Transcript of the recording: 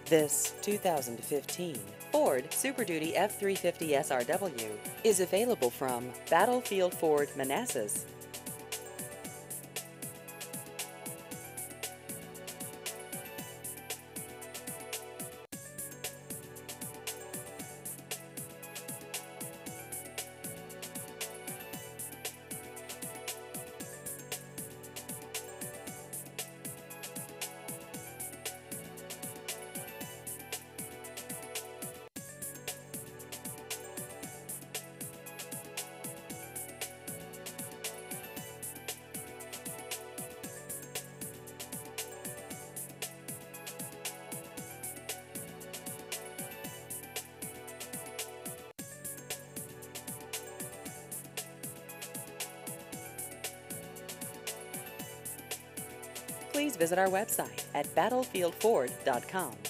This 2015 Ford Super Duty F350 SRW is available from Battlefield Ford Manassas. Please visit our website at battlefieldford.com.